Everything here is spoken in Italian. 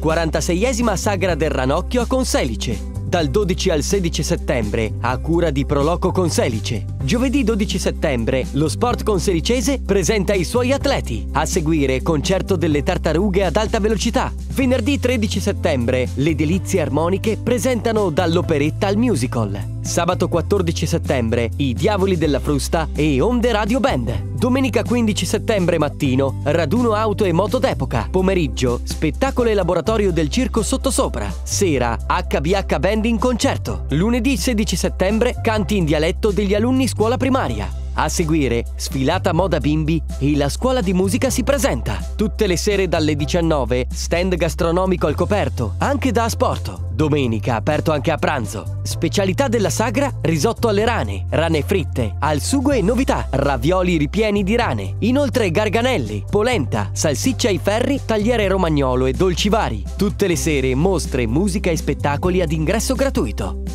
46esima Sagra del Ranocchio a Conselice, dal 12 al 16 settembre a cura di Proloco Conselice. Giovedì 12 settembre lo Sport Conselicese presenta i suoi atleti. A seguire concerto delle tartarughe ad alta velocità. Venerdì 13 settembre le Delizie Armoniche presentano dall'operetta al musical. Sabato 14 settembre i Diavoli della Frusta e Onde Radio Band. Domenica 15 settembre mattino raduno auto e moto d'epoca. Pomeriggio spettacolo e laboratorio del circo Sottosopra. Sera HBH Band in concerto. Lunedì 16 settembre canti in dialetto degli alunni scuola primaria. A seguire sfilata moda bimbi e la scuola di musica si presenta. Tutte le sere dalle 19 stand gastronomico al coperto, anche da asporto. Domenica aperto anche a pranzo. Specialità della sagra: risotto alle rane fritte, al sugo e novità, ravioli ripieni di rane. Inoltre garganelli, polenta, salsiccia ai ferri, tagliere romagnolo e dolci vari. Tutte le sere mostre, musica e spettacoli ad ingresso gratuito.